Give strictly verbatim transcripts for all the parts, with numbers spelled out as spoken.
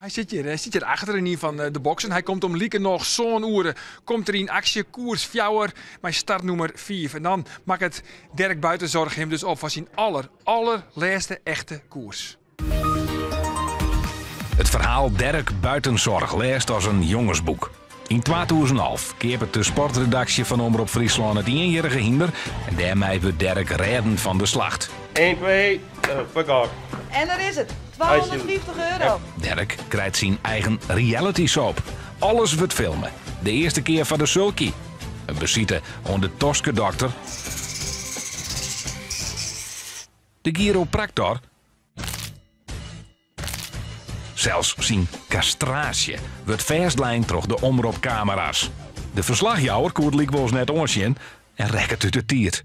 Hij zit hier, hij zit hier achterin van de boksen. Hij komt om lieken nog zo'n uren. Komt er in actie, koers, fjouwer, mijn startnummer vier. En dan maakt het Dirk Buitenzorg hem dus op van zijn aller, allerlaatste echte koers. Het verhaal Dirk Buitenzorg leest als een jongensboek. In tweeduizend elf keert de sportredactie van Omroep Friesland het eenjarige hinder en daarmee wordt Dirk redden van de slacht. één, twee, uh, fuck off. En daar is het. tweehonderdvijftig euro. Dirk krijgt zijn eigen reality soap. Alles wordt filmen. De eerste keer van de sulky. Een visite aan de Toske dokter. De chiropractor. Zelfs zijn castratie wordt vastlijnd door de omroepcamera's. De verslagjouwer koert liek wel eens net onsjen en rekt uit de tiert.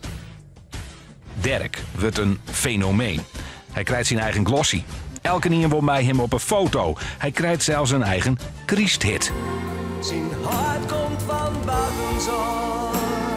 Dirk wordt een fenomeen. Hij krijgt zijn eigen glossy. Elke keer wil mij hem op een foto. Hij krijgt zelfs een eigen Christhit. Zijn hart komt van Buitenzorg,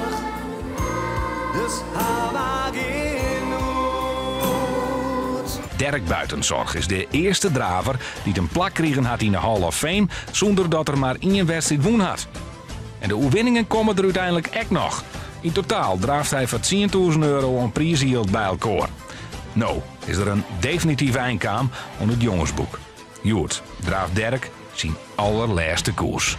dus hou maar geen nood. Dirk Buitenzorg is de eerste draver die een plak kregen had in de Hall of Fame zonder dat er maar één wedstrijd woen had. En de oewinningen komen er uiteindelijk echt nog. In totaal draaft hij voor tienduizend euro een prijsgeld bij elkaar. Nou is er een definitief eindkaam aan het jongensboek. Joert draaft Dirk zijn allerlaatste koers.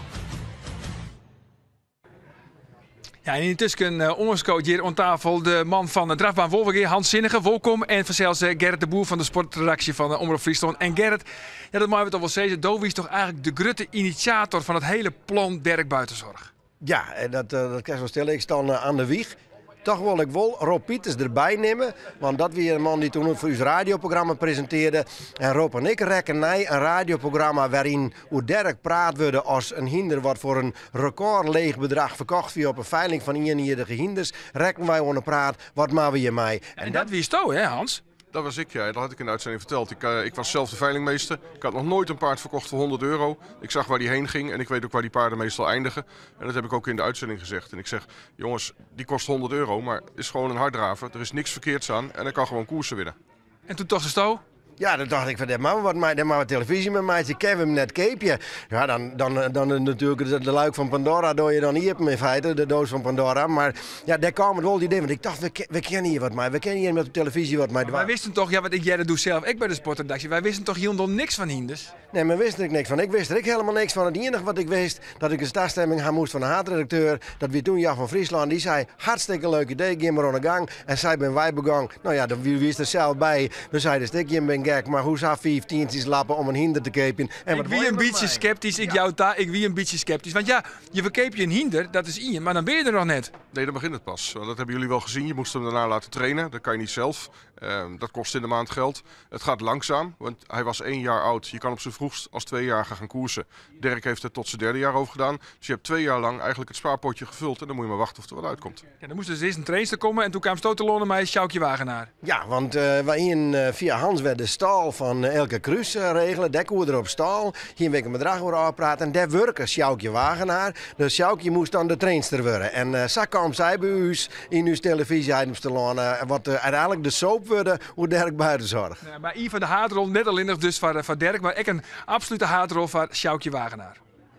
Ja, en intussen uh, onderscoach hier aan tafel de man van de drafbaan Wolvergeer, Hans Zinnige, welkom. En vanzelfs uh, Gerrit de Boer van de sportredactie van uh, Omroep Friesland. En Gerrit, ja, dat mogen we toch wel zeggen, Dovi is toch eigenlijk de grote initiator van het hele plan Dirk Buitenzorg. Ja, en dat, uh, dat kan je zo stellen. Ik sta uh, aan de wieg. Toch wil ik wel Rob Pieters erbij nemen. Want dat was een man die toen voor ons radioprogramma presenteerde. En Rob en ik rekken naar een radioprogramma waarin hoe Dirk praat worden als een hinder wat voor een record leeg bedrag verkocht via op een veiling van eenjarige hinders. Rekken wij onder praat, wat maken we hiermee? En, en dat, dat wie is hè Hans? Dat was ik, ja. Dat had ik in de uitzending verteld. Ik, uh, ik was zelf de veilingmeester. Ik had nog nooit een paard verkocht voor honderd euro. Ik zag waar die heen ging en ik weet ook waar die paarden meestal eindigen. En dat heb ik ook in de uitzending gezegd. En ik zeg, jongens, die kost honderd euro, maar is gewoon een harddraver. Er is niks verkeerds aan en hij kan gewoon koersen winnen. En toen toch de sto? Ja, dan dacht ik van, dat maar wat mij, dat maar wat televisie met mij. Ik ken hem net keepje. Ja, dan, dan, dan natuurlijk de, de luik van Pandora doe je dan hier in feite, de doos van Pandora. Maar ja, daar kwam het wel die idee. Want ik dacht, we, we kennen hier wat mij. We kennen hier met de televisie wat mij. Wij wisten toch, ja, wat ik jij dat doe zelf, ik bij de sportredactie. Wij wisten toch helemaal niks van hinders? Nee, maar wist ik niks van. Ik wist er ik helemaal niks van. Het enige wat ik wist, dat ik een startstemming gaan moest van de haatredacteur. Dat wie toen Jan van Friesland, die zei, hartstikke leuk idee, geef maar aan de gang. En zij ben wij begaan. Nou ja, dan wie is er zelf bij. Dus zei de stikje ben gek, maar hoe zou vijftientjes lappen om een hinder te kepen? En ik wie een beetje sceptisch, ik ja. jou daar, ik wie een beetje sceptisch. Want ja, je verkeep je een hinder, dat is in, maar dan ben je er nog net. Nee, dan begint het pas. Dat hebben jullie wel gezien. Je moest hem daarna laten trainen. Dat kan je niet zelf. Uh, dat kost in de maand geld. Het gaat langzaam, want hij was één jaar oud. Je kan op zijn vroegst als tweejarige gaan koersen. Dirk heeft het tot zijn derde jaar over gedaan. Dus je hebt twee jaar lang eigenlijk het spaarpotje gevuld. En dan moet je maar wachten of er wat uitkomt. Ja, dan moest dus eerst een trainster komen en toen kwam Stotelonen mij Sjoukje Wagenaar. Ja, want uh, wij hier uh, via Hans werd de stal van uh, Elke Kruis uh, regelen. Daar koer er op stal. Hier een bedrag over afpraten. En daar werken Sjoukje Wagenaar. Dus Sjoukje moest dan de trainster worden. En uh, zo kwam zij bij u in uw televisie-items te laten. Wat uh, uiteindelijk de soap worden hoe Dirk Buitenzorg. Ja, maar Ivan de haatrol, net alleen dus van, van Dirk, maar ik een absolute haatrol van Sjoukje Wagenaar.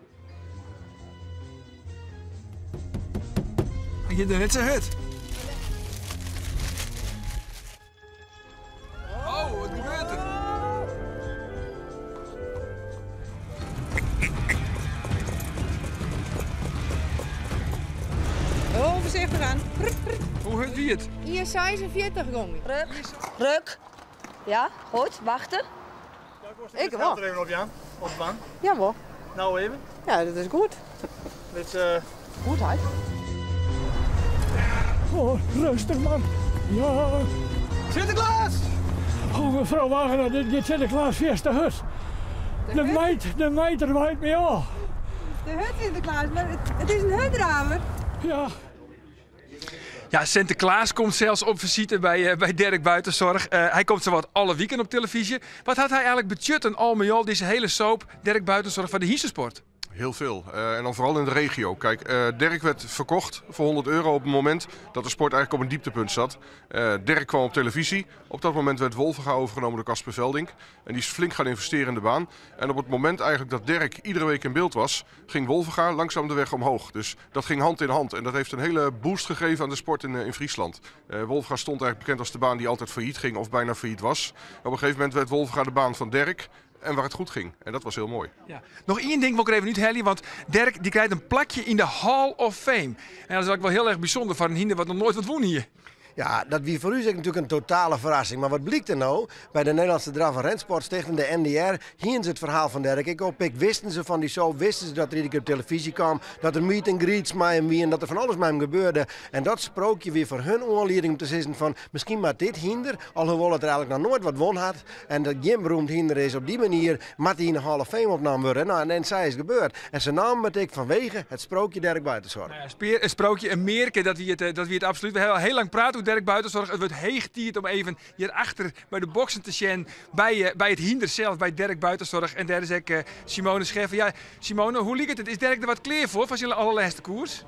Je doet net zijn hut. Oh, wat gebeurt er? Oh, voorzichtig aan. Hoe hut wie het? Hier zesenveertig gongen. Ruk, ruk. Ja, goed, wachten. Ik wel. Er even op je aan, op de bank. Ja, hoor. Nou even. Ja, dat is goed. Dit uh... Goedheid. Oh, rustig man. Ja. Sinterklaas! Oh, mevrouw Wagenaar, dit is Sinterklaas Fiesta hut. De meid, de meid er waait mee af. De hut Sinterklaas, maar het, het is een hutdraver. Ja. Ja, Sinterklaas komt zelfs op visite bij, uh, bij Dirk Buitenzorg. Uh, hij komt zowat alle weekend op televisie. Wat had hij eigenlijk budget en al met al deze hele soap Dirk Buitenzorg van de Hiesensport? Heel veel. Uh, en dan vooral in de regio. Kijk, uh, Derk werd verkocht voor honderd euro op het moment dat de sport eigenlijk op een dieptepunt zat. Uh, Derk kwam op televisie. Op dat moment werd Wolvenga overgenomen door Casper Veldink. En die is flink gaan investeren in de baan. En op het moment eigenlijk dat Derk iedere week in beeld was, ging Wolvenga langzaam de weg omhoog. Dus dat ging hand in hand. En dat heeft een hele boost gegeven aan de sport in, uh, in Friesland. Uh, Wolvenga stond eigenlijk bekend als de baan die altijd failliet ging of bijna failliet was. Op een gegeven moment werd Wolvenga de baan van Derk. En waar het goed ging. En dat was heel mooi. Ja. Nog één ding wil ik er even niet hellen, want Derk die krijgt een plakje in de Hall of Fame. En dat is ook wel heel erg bijzonder voor een hinder wat nog nooit wat won hier. Ja, dat wie voor u natuurlijk een totale verrassing. Maar wat blijkt er nou? Bij de Nederlandse Draf- en Rensportstichting, de N D R, hier is het verhaal van Derk. Ik op, ik wisten ze van die show, wisten ze dat er iedere keer op televisie kwam, dat er meet and greets met hem wie en dat er van alles met hem gebeurde. En dat sprookje weer voor hun oorleiding om te zeggen van, misschien maar dit hinder, alhoewel het er eigenlijk nog nooit wat won had. En dat geen beroemd hinder is op die manier, moet hij in de Hall of Fame opgenomen worden. Nou, en, en zij is gebeurd. En zijn naam betekent vanwege het sprookje Derk Buitenzorg. Nou ja, speer, een sprookje, een merken, dat we het, dat we het absoluut. We hebben al heel lang praten over Derk Buitenzorg. Het wordt heegtierd om even hierachter bij de boksen te zien, bij, uh, bij het hinder zelf, bij Derk Buitenzorg. En daar is ook uh, Simone Scheffer. Ja, Simone, hoe liep het? Is Derk er wat kleer voor, van zijn allerlaatste koers?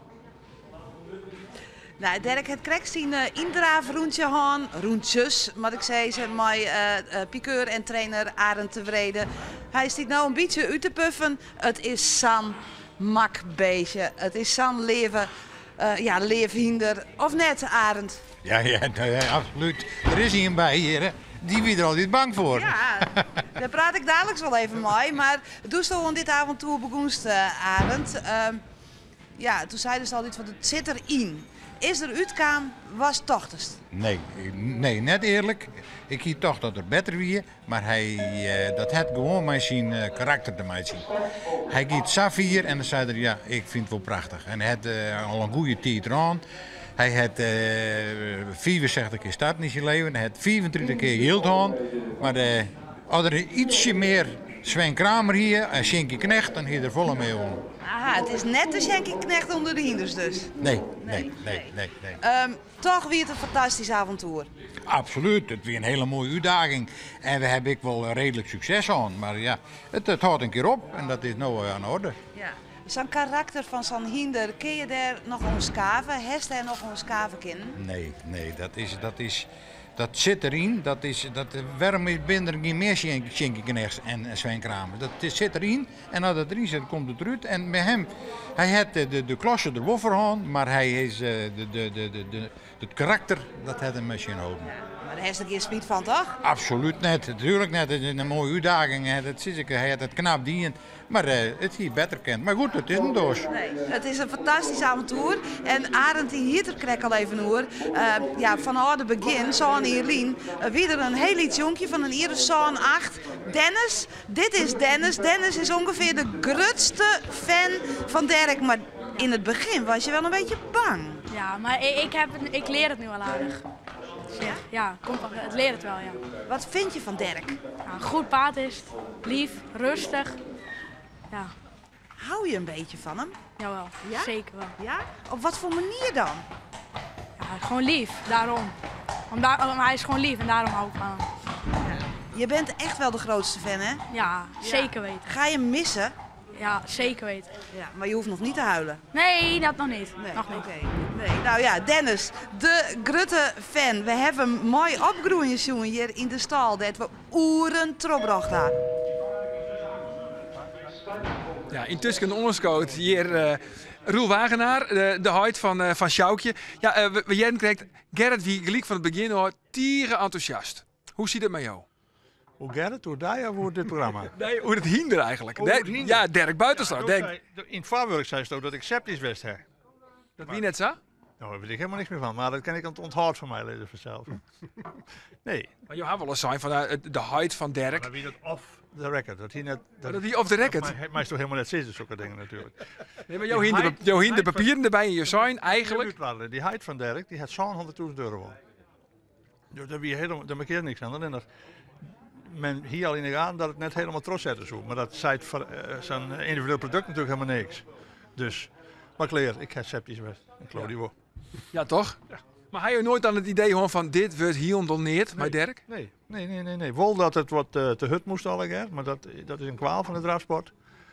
Nou, Derk het krijgt zijn uh, indraafroentje aan, roentjes, wat ik zei, zijn mijn uh, uh, piqueur en trainer Arend tevreden. Hij is nou een beetje uit te puffen. Het is zo'n makbeestje, het is zo'n leven, uh, ja, leefhinder. Of net, Arend? Ja, ja, ja, absoluut. Er is hier bij hier, hè. Die wie er altijd bang voor. Ja, daar praat ik dadelijk wel even mee. Maar doe zo dit avontuur begoenst, uh, Arend. Uh, ja, toen zeiden ze altijd van het zit erin. Is er uitkwam, was tochtest. Nee, nee, net eerlijk. Ik zie toch dat er beter wie, maar hij uh, dat had gewoon met zijn uh, karakter te maken. Hij giet Safir en dan zei hij ja, ik vind het wel prachtig. En hij had uh, al een goede tijd eraan. Hij had uh, vierenzestig keer start in zijn leven, hij had vierentwintig keer hield aan. Maar uh, als er ietsje meer Sven Kramer hier en Sjenkie Knecht, dan hier er volle mee om. Aha, het is net de Sjenkie Knecht onder de hinders dus. Nee, nee, nee, nee. nee. Um, toch weer het een fantastisch avontuur. Absoluut, het was een hele mooie uitdaging. En we hebben ik wel redelijk succes aan. Maar ja, het, het houdt een keer op en dat is nou aan de orde. Ja. Zo'n karakter van zo'n hinder, kun je daar nog ons kaven? Heeft hij nog ons kaven kennen? Nee, nee, dat is, dat is, dat zit erin. Dat is, dat, waarom is binnen geen meer Sjenkie Knechts en Sven Kramer? Dat is, zit erin en als dat erin zit, komt het eruit. En met hem, hij had de, de, de klasse er wel voor aan, maar hij is uh, de, de, de, de, de, het karakter, dat had hem misschien houden. Ja, maar daar heeft een keer spiet van, toch? Absoluut net, natuurlijk net. Het is een mooie uitdaging. Dat is ik, hij had het knap dient. Maar uh, het hier beter kent. Maar goed, het is een doos. Nee, het is een fantastisch avontuur. En Arend die hier ter krek al even hoor. Uh, ja, van het begin, zo'n Ierlien, uh, weer een heel iets jonkje van een Iris zo'n acht. Dennis, dit is Dennis. Dennis is ongeveer de grootste fan van Derk. Maar in het begin was je wel een beetje bang. Ja, maar ik, ik, heb het, ik leer het nu al aardig. Ja, ja komt, het leert het wel, ja. Wat vind je van Derk? Ja, goed paard is het, lief, rustig. Ja. Hou je een beetje van hem? Jawel, ja? Zeker wel. Ja? Op wat voor manier dan? Ja, gewoon lief, daarom. Omdat, hij is gewoon lief en daarom hou ik van hem. Ja. Je bent echt wel de grootste fan, hè? Ja, ja, zeker weten. Ga je hem missen? Ja, zeker weten. Ja, maar je hoeft nog niet te huilen? Nee, dat nog niet. Nee, nog niet. Okay. Nee. Nou ja, Dennis, de grote fan. We hebben hem mooi opgroeien zien hier in de stal. Dat we oeren trobracht hadden. Ja, intussen een onderscoot hier uh, Roel Wagenaar, de, de huid van, uh, van Sjoukje. Ja, uh, we, we jij krijgt Gerrit wie gelijk van het begin hoor, tieren enthousiast. Hoe ziet het met jou? Hoe Gerrit, hoe daar ja voor dit programma? Nee, hoe het hinder eigenlijk. Oh, het hinder. Ja, Derk Buitenzorg. Ja, Derk... zei, in het voorwerk zei ze ook dat ik sceptisch was. Hè. Dat wie net zo? Nou, daar weet ik helemaal niks meer van, maar dat kan ik aan het onthoud van mij lezen vanzelf. Nee. Maar je had wel eens zijn van uh, de huid van Derk. Maar wie dat off the record? Dat hij net. Dat, dat wie off the record? Maar hij is toch helemaal net zitten, zulke dingen natuurlijk. Nee, maar jou hinder, jou hinder papieren erbij in je zijn eigenlijk. Die huid van Derk, die had zo'n honderdduizend euro al. Dus daar wie helemaal, daar maakt niks aan. Dan men hier al in de aan dat het net helemaal trots zetten zo. Maar dat zei uh, zijn individueel product natuurlijk helemaal niks. Dus, maar ik leer, ik heb sceptisch best. En Claudio ja. Ja, toch? Ja. Maar had je nooit aan het idee gewoon van dit wordt hier ondoneerd bij Derk? Nee, nee, nee, nee, nee. Wel dat het wat uh, te hut moest alle keer, maar dat, dat is een kwaal van de drafsport.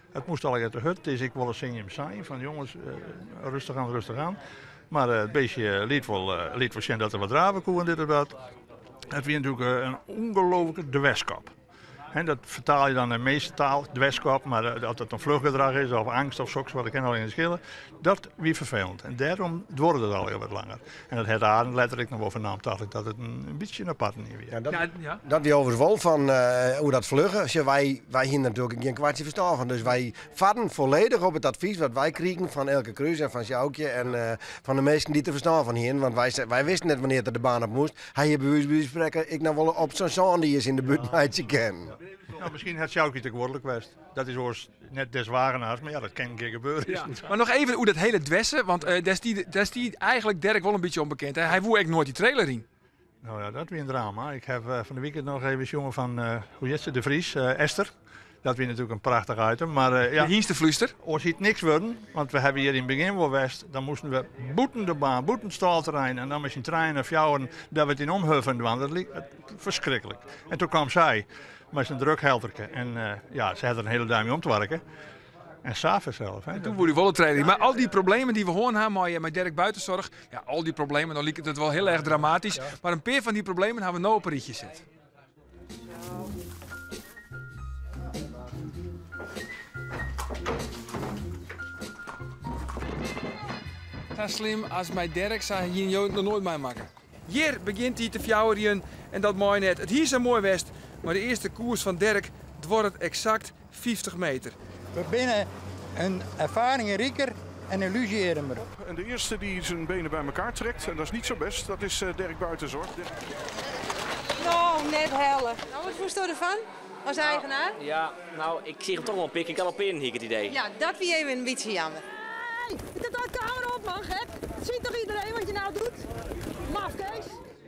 Het moest al uit de hut, dus ik wilde zingen hem zijn van jongens, uh, rustig aan, rustig aan. Maar uh, het beestje liet wel, uh, liet wel zien dat er wat draven koeien dit en dat. Het was natuurlijk uh, een ongelooflijke dwerskop. En dat vertaal je dan in de meeste taal, dwerskop, maar uh, dat het een vluchtgedrag is of angst of zoiets, wat ik ken al in de schillen, dat wie vervelend. En daarom wordt het al heel wat langer. En dat het Arend letterlijk nog wel vernaamd, dacht ik dat het een, een beetje een apart niet weer. Ja, dat, Ja, ja. dat die overal van uh, hoe dat vluggen. Als je, wij, wij hier natuurlijk geen kwartje verstaan van. Dus wij vatten volledig op het advies wat wij kregen van Elke Kruis en van Sjoukje en uh, van de meesten die te verstaan van hier. Want wij, wij wisten net wanneer het de baan op moest. Hij hier bij u bespreken, ik nou wel op zo'n zon die is in de buurt meidje ken. Nou, misschien had Sjoukje te woordelijk geweest. Dat is oors net des wagenaars, maar ja, dat kan een keer gebeuren. Ja. Maar nog even hoe dat hele dwessen, want uh, daar is die, daar is die eigenlijk Dirk wel een beetje onbekend. Hè? Hij woe eigenlijk nooit die trailer in. Nou ja, dat weer een drama. Ik heb uh, van de weekend nog even jongen van, uh, hoe heet ze, de Vries, uh, Esther. Dat weer natuurlijk een prachtig item. Maar uh, ja, de hienste vluister. Ons ziet niks worden, want we hebben hier in het begin wel West. Dan moesten we boeten de baan, boeten het stalterrein en dan met een trein of jouwen dat we het in omhuffen want dat liep verschrikkelijk. En toen kwam zij met zijn drukhelderke en uh, ja, ze had er een hele duim om te werken. En s'avonds zelf. Hè. En toen wordt hij wel trailer. Maar al die problemen die we horen hebben met Dirk Buitenzorg, ja, al die problemen, dan lijkt het wel heel erg dramatisch. Ja. Maar een paar van die problemen hebben we nou op een rietje zet. Zo slim als mijn Dirk zou hier nog nooit mee maken. Hier begint hij te fjouwen en dat mooi net. Het hier is een mooi west, maar de eerste koers van Dirk wordt exact vijftig meter. We binnen een ervaringenrieker en een illusie-ermer. En de eerste die zijn benen bij elkaar trekt, en dat is niet zo best, dat is uh, Dirk Buitenzorg. Nou, net helle. Nou, wat vond je ervan als nou, eigenaar? Ja, nou, ik zie hem toch wel een pik. Ik kan op in, hier het idee. Ja, dat wie even een beetje jammer. Hey, zet dat camera op, man, gek. Ziet toch iedereen wat je nou doet? Maf, Kees.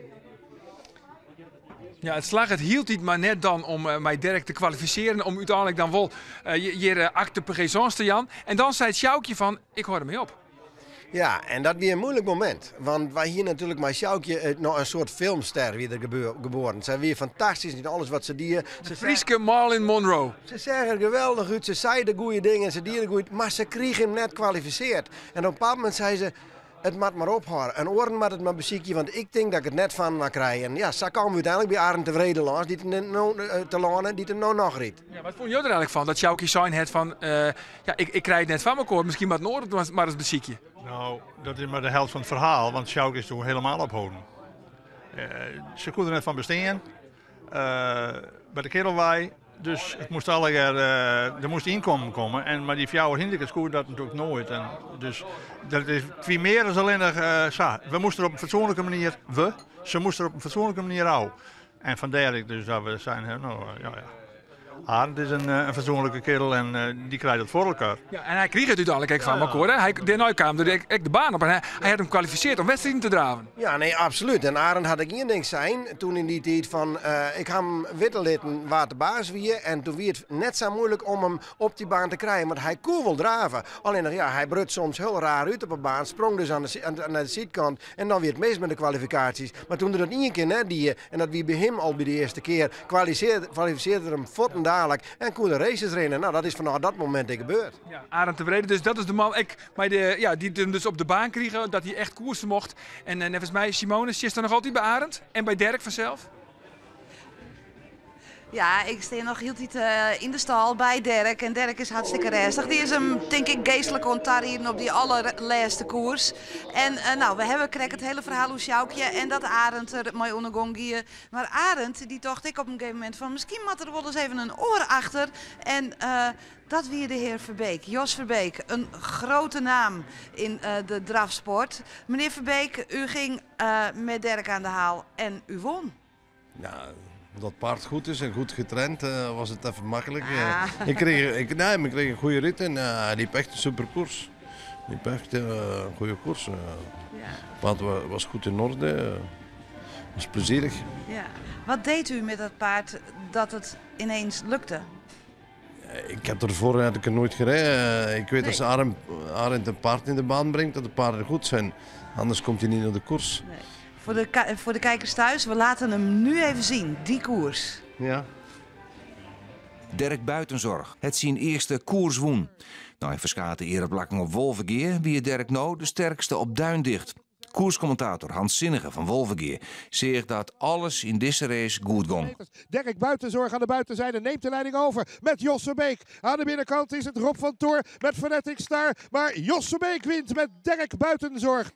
Ja, het slag het hield niet maar net dan om uh, mij Dirk te kwalificeren, om uiteindelijk dan wel uh, hier uh, acte présence te Jan. En dan zei het Sjoukje van, ik hoor ermee op. Ja, en dat weer een moeilijk moment. Want wij hier natuurlijk met Sjoukje nog een soort filmster weer geboren. Ze weer fantastisch in alles wat ze dieren. De Frieske Marlon Monroe. Ze zeggen geweldig uit, ze zeiden goede dingen, ze dieren goed, maar ze kregen hem net kwalificeerd. En op een bepaald moment zei ze, het moet maar ophouden. En oren moet het maar bezieken, want ik denk dat ik het net van mag krijgen. En ja, zo komen we uiteindelijk bij Arend tevreden langs, die het no, uh, te lanen, die het nou nog riet. Ja, wat vond je er eigenlijk van? Dat Sjoukje zijn het van, uh, ja, ik, ik krijg het net van me koor, misschien maar het noorden, maar eens beziekje. Nou, dat is maar de helft van het verhaal, want Sjoukje is toen helemaal ophouden. Uh, ze konden er net van besteden. Uh, bij de Kerelwaai. Dus het moest alle keer, uh, er moest inkomen komen. En, maar die fjouwer Hindekes koerde dat natuurlijk nooit. En dus dat is twee meer dan alleen nog. Uh, we moesten er op een fatsoenlijke manier, we, ze moesten er op een fatsoenlijke manier houden. En vandaar dus dat we zijn, nou uh, ja, ja. Arend is een, een fatsoenlijke kerel en uh, die krijgt het voor elkaar. Ja, en hij kreeg het uiteindelijk van elkaar. Ja, ja. Hij daarna kwam er de baan op en hij, hij had hem gekwalificeerd om wedstrijden te draven. Ja, nee, absoluut. En Arend had ik één ding zijn toen in die tijd van, uh, ik had hem wittelitten waar de baas wie en toen was het net zo moeilijk om hem op die baan te krijgen, want hij kon wel draven. Alleen ja, hij brut soms heel raar uit op een baan, sprong dus aan de, aan de, aan de zijkant en dan weer het meest met de kwalificaties. Maar toen er dat één keer net die, en dat wie bij hem al bij de eerste keer, kwalificeerde, kwalificeerde hem voeten dadelijk en kon de races rennen. Nou, dat is vanaf dat moment gebeurd. Ja, Arend tevreden, dus dat is de man ik, maar de, ja, die hem dus op de baan kregen, dat hij echt koersen mocht. En uh, net als mij, Simone, zit er nog altijd bij Arend en bij Dirk vanzelf? Ja, ik sta nog heel tijd uh, in de stal bij Dirk. En Dirk is hartstikke rustig. Die is hem, denk ik, geestelijk ontarien op die allerlaatste koers. En uh, nou, we hebben krek het hele verhaal hoe Sjoukje en dat Arend er mooi ondergongie. Maar Arend, die dacht ik op een gegeven moment van, misschien moet er wel eens even een oor achter. En uh, dat weer de heer Verbeek, Jos Verbeek, een grote naam in uh, de drafsport. Meneer Verbeek, u ging uh, met Dirk aan de haal en u won. Ja. Dat paard goed is en goed getraind, uh, was het even makkelijk. Ah. Uh, ik, kreeg, ik, nee, ik kreeg een goede rit en uh, hij liep echt een super koers. Hij liep echt uh, een goede koers. Uh. Ja. Het paard was goed in orde, uh, was plezierig. Ja. Wat deed u met dat paard dat het ineens lukte? Ik heb ervoor had ik er nooit gereden. Uh, ik weet nee. als Arend, Arend een paard in de baan brengt, dat de paarden goed zijn. Anders komt hij niet naar de koers. Nee. Voor de, voor de kijkers thuis, we laten hem nu even zien, die koers. Ja. Dirk Buitenzorg. Het zijn eerste koers woen. Nou, in verskate ereplakken op Wolvergeer wie Dirk nou de sterkste op Duindicht. Koerscommentator Hans Zinnige van Wolvergeer zegt dat alles in deze race goed ging. Dirk Buitenzorg aan de buitenzijde neemt de leiding over met Jos Verbeek. Aan de binnenkant is het Rob van Toor met Fanatic Star. Maar Jos Verbeek wint met Dirk Buitenzorg.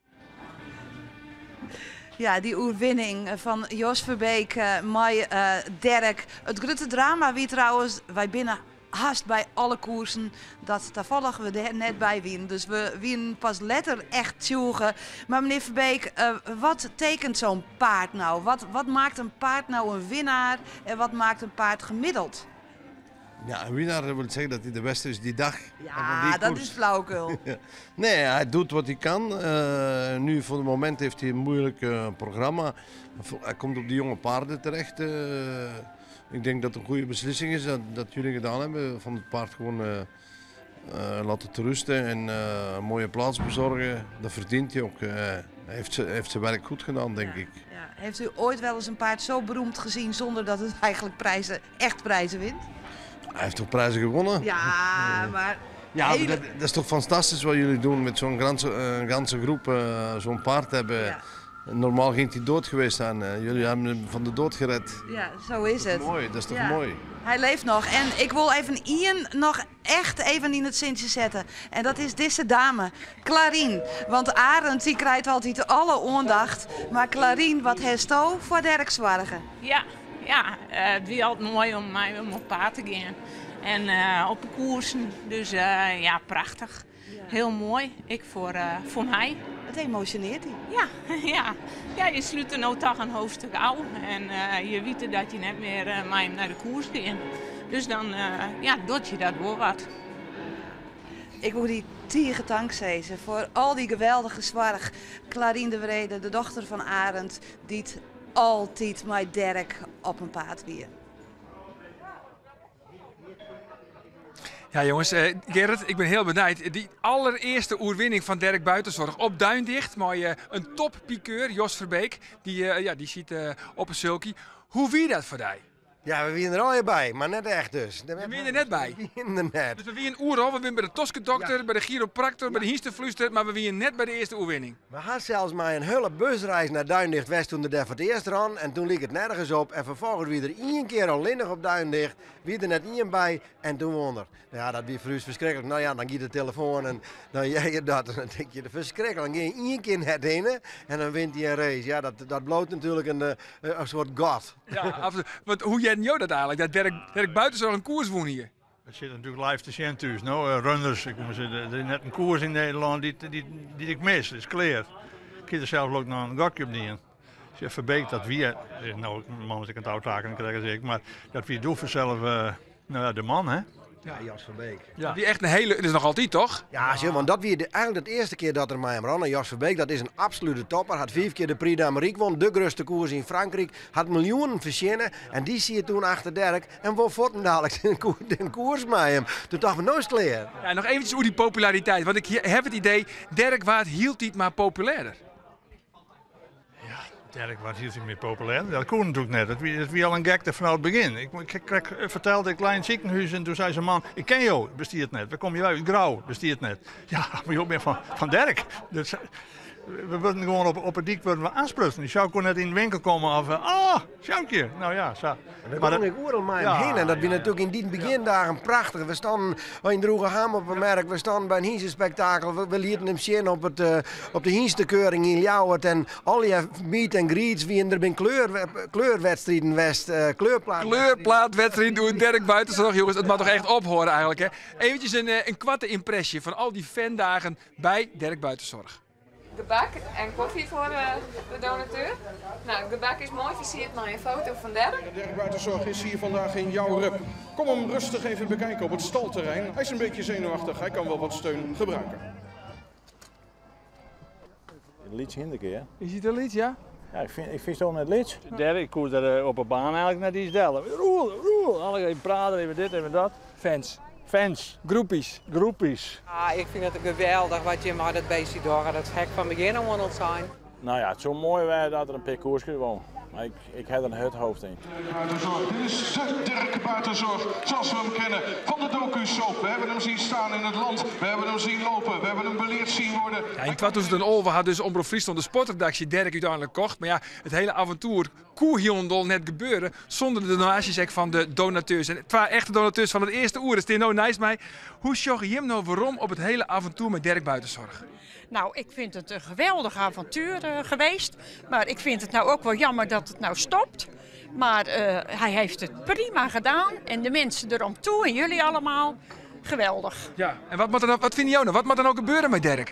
Ja, die oerwinning van Jos Verbeek, uh, met uh, Dirk. Het grote drama wie trouwens, wij binnen haast bij alle koersen, dat toevallig we er net bij winnen. Dus we winnen pas letter echt tjoegen. Maar meneer Verbeek, uh, wat tekent zo'n paard nou? Wat, wat maakt een paard nou een winnaar en wat maakt een paard gemiddeld? Ja, een winnaar wil zeggen dat hij de beste is die dag. Ja, die dat koers. is flauwekul. Nee, hij doet wat hij kan. Uh, nu voor het moment heeft hij een moeilijk uh, programma. Hij komt op die jonge paarden terecht. Uh, ik denk dat het een goede beslissing is dat, dat jullie gedaan hebben. Van het paard gewoon uh, uh, laten te rusten en uh, een mooie plaats bezorgen. Dat verdient hij ook. Uh, hij heeft zijn, heeft zijn werk goed gedaan, denk ja, ik. Ja. Heeft u ooit wel eens een paard zo beroemd gezien zonder dat het eigenlijk prijzen, echt prijzen wint? Hij heeft toch prijzen gewonnen? Ja, maar... Ja, maar dat, dat is toch fantastisch wat jullie doen met zo'n ganse, uh, ganse groep, uh, zo'n paard hebben. Ja. Normaal ging hij dood geweest zijn. Uh, jullie hebben hem van de dood gered. Ja, zo is het. Dat is mooi, dat is toch ja. mooi. Hij leeft nog. En ik wil even Ian nog echt even in het zintje zetten. En dat is deze dame, Clarien. Want Arend die krijgt altijd alle aandacht. Maar Clarien, wat heeft u voor Dirk zorgen? Ja, ja uh, het is altijd mooi om mij om op paard te gaan. En uh, op de koersen. Dus uh, ja, prachtig. Ja. Heel mooi. Ik voor, uh, voor mij. Het emotioneert hij. Ja, ja. ja, je sluit er nou toch een hoofdstuk aan. En uh, je weet dat je net meer uh, met hem naar de koers gaat. Dus dan uh, ja, doet je dat wel wat. Ik wil die tiege dank zeggen voor al die geweldige zorg. Clarien de Wrede, de dochter van Arend, die het altijd met Dirk op een paard weer. Ja jongens, uh, Gerrit, ik ben heel benieuwd. Die allereerste oerwinning van Dirk Buitenzorg op Duindicht. Maar uh, een toppikeur, Jos Verbeek, die, uh, ja, die ziet uh, op een sulky. Hoe wie dat voor jou? Ja, we waren er al bij, maar net echt dus. We waren er net bij? We waren er net. Dus we waren oerhol, we waren bij de Toskendokter, ja. bij de chiropractor, ja. bij de hiensterfluister, maar we waren net bij de eerste oerwinning. We hadden zelfs maar een hele busreis naar Duindicht West toen de daar voor het eerst ran. En toen liep het nergens op. En vervolgens weer er één keer alleenig op Duindicht. Wie er net één bij en toen won er. Ja, dat was voor u verschrikkelijk. Nou ja, dan giet de telefoon en dan jij je dat. En dan denk je, verschrikkelijk. Dan ga je één keer net heen en dan wint hij een race. Ja, dat, dat bloot natuurlijk een, een soort god. Ja, absoluut. Want hoe jij jou dat eigenlijk? Dat Dirk, Dirk Buitenzorg een koers won hier. Dat zit natuurlijk live te zien thuis. Nou, uh, runners, ik moet zeggen, er is net een koers in Nederland die, die, die ik mis. Dat is clear. Ik heb er zelf ook nog een gokje op die. Als je Verbeek dat wie, nou, man is ik aan het oudtaken krijgen zeg ik, maar dat wie doet voor zelf uh, nou, de man, hè? Ja, Jos Verbeek. Ja. Die echt een hele, dat is nog altijd toch? Ja, ja. want dat was eigenlijk de eerste keer dat er met hem ran. En Jos Verbeek, dat is een absolute topper. Had vijf keer de Prix d'Amérique won, de grootste koers in Frankrijk. Had miljoenen verzinnen en die zie je toen achter Dirk. En wat voort hem dadelijk een koers met hem. Toen dachten we, nou is klaar. Ja, nog eventjes over die populariteit. Want ik heb het idee, Dirk Waard hield dit maar populairder. Dirk was hier meer populair. Dat kon natuurlijk net. Dat was, dat was al een gek vanaf het begin. Ik, ik, ik, ik vertelde ik klein ziekenhuis en toen zei zijn man, ik ken jou, bestiert het net. Waar kom je uit? Grauw, bestiert het net. Ja, maar je bent van, van Dirk. Dus, we worden gewoon op, op het dik worden we aansprutsen. Die zou kon net in de winkel komen of, ah, Sjoukje. Nou ja, zo. We kwamen ik oorlog met hem ja, heen en dat ja, was natuurlijk in die begindagen ja. prachtig. We stonden in Droegeham op een merk, we stonden bij een Hienstenspectakel. We, we lieten hem zien op, het, uh, op de Hienstenkeuring in Ljouwert. En al die meet and greets, wie er bij kleur, kleurwedstrijden West, uh, kleurplaat. Kleurplaatwedstrijd doen Dirk Buitenzorg, jongens. Het mag toch echt ophoren eigenlijk, hè? Eventjes een, uh, een kwarte impressie van al die fandagen bij Dirk Buitenzorg. Gebak en koffie voor uh, de donateur. Nou, gebak is mooi versierd met een foto van Dirk. Dirk Buitenzorg is hier vandaag in jouw rup. Kom hem rustig even bekijken op het stalterrein. Hij is een beetje zenuwachtig, hij kan wel wat steun gebruiken. Een liedje in de keer. Is het een liedje, ja? Ja, ik vind, ik vind het wel net liedje. Dirk, ik koers er op een baan eigenlijk naar die stellen. Roel, roel, alle even praten, even dit, even dat. Fans. Fans. Groepies. Groepies. Ja, ik vind het geweldig wat je met dat beestje door. Dat is gek van begin aan ons zijn. Nou ja, het is zo mooi wij dat er een paar koers gewoon. Ik, ik heb er het hoofd in. Buitenzorg. Dit is de Dirk Buitenzorg, zoals we hem kennen van de docu-soap. We hebben hem zien staan in het land, we hebben hem zien lopen, we hebben hem beleerd zien worden. Ja, in tweeduizend elf had dus Omroep Friesland de sportredactie Dirk uiteindelijk kocht. Maar ja, het hele avontuur koe hielendol net gebeuren zonder de donaties van de donateurs. En het waren echte donateurs van het eerste uur. Dus het is nou nice mij. Hoe zorg je hem nou waarom op het hele avontuur met Dirk Buitenzorg? Nou, ik vind het een geweldig avontuur uh, geweest. Maar ik vind het nou ook wel jammer dat het nou stopt. Maar uh, hij heeft het prima gedaan. En de mensen erom toe en jullie allemaal. Geweldig. Ja, en wat, moet er, wat vinden jou nou? Wat moet er nou gebeuren met Dirk?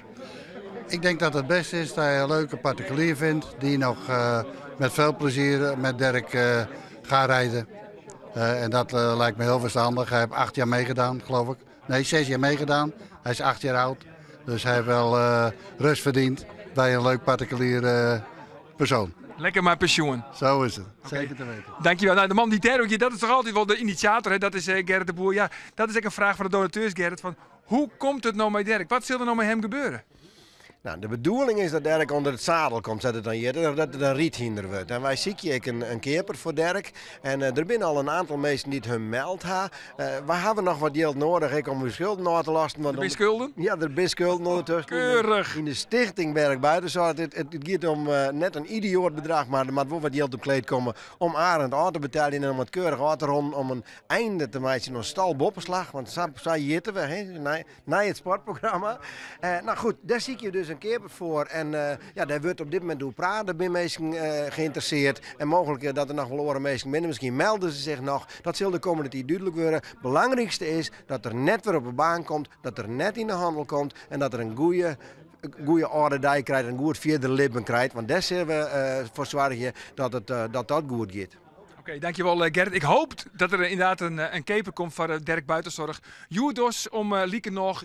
Ik denk dat het beste is dat je een leuke particulier vindt. Die nog uh, met veel plezier met Dirk uh, gaat rijden. Uh, en dat uh, lijkt me heel verstandig. Hij heeft acht jaar meegedaan, geloof ik. Nee, zes jaar meegedaan. Hij is acht jaar oud. Dus hij heeft wel uh, rust verdiend bij een leuk particulier uh, persoon. Lekker maar pensioen. Zo is het, okay. Zeker te weten. Dankjewel. Nou, de man die Dirk, dat is toch altijd wel de initiator, hè? Dat is uh, Gerrit de Boer. Ja, dat is ook een vraag van de donateurs, Gerrit. Van, hoe komt het nou met Dirk? Wat zal er nou met hem gebeuren? Nou, de bedoeling is dat Dirk onder het zadel komt, dat het dan hier, dat het een riethinder wordt. En wij zien hier een, een keeper voor Dirk. En uh, er zijn al een aantal mensen die het hun meldt hebben. Uh, we hebben nog wat geld nodig ik, om uw schulden na te lasten. Er zijn schulden? Ja, er zijn schulden ondertussen. Keurig. In de stichting Berg Buitenzorg. Het, het, het gaat om uh, net een idioot bedrag, maar er moet wel wat geld op kleed komen om Arend aan te betalen en om het keurig aan te ronden om een einde te maken aan een stalboppenslag. Want zo jitten we, hè, na, na het sportprogramma. Uh, nou goed, daar zie je dus een keeper voor. En uh, ja, daar wordt op dit moment door praten. Daar zijn mensen uh, geïnteresseerd. En mogelijk uh, dat er nog wel oren mensen binnen. Misschien melden ze zich nog. Dat zal de komende tijd duidelijk worden. Het belangrijkste is dat er net weer op de baan komt. Dat er net in de handel komt. En dat er een goede... goede orde die krijgt, een goed vierde lippen krijgt. Want daar zullen we uh, voor zorgen dat het, uh, dat, dat goed gaat. Oké, okay, dankjewel uh, Gerrit. Ik hoop dat er inderdaad een, een keeper komt van uh, Dirk Buitenzorg. Judos om uh, Lieke nog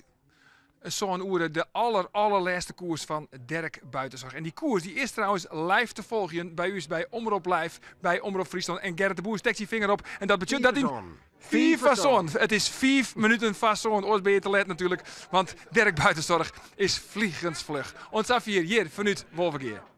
zo'n uur de aller, allerlaatste koers van Dirk Buitenzorg. En die koers die is trouwens live te volgen bij u bij Omroep Live, bij Omroep Friesland. En Gerrit de Boer steekt zijn vinger op. En dat betekent dat hij... Vier façon. Het is vijf minuten façon. Ooit ben je te laat natuurlijk. Want Dirk Buitenzorg is vliegensvlug. Ons af hier, hier, vanuit Wolvergeer.